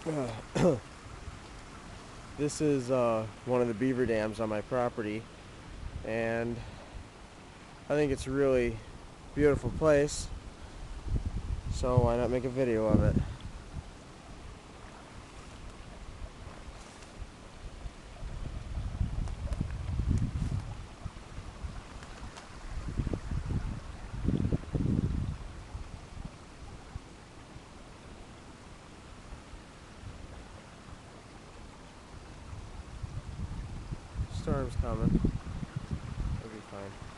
This is one of the beaver dams on my property, and I think it's a really beautiful place, so why not make a video of it? Storm's coming. It'll be fine.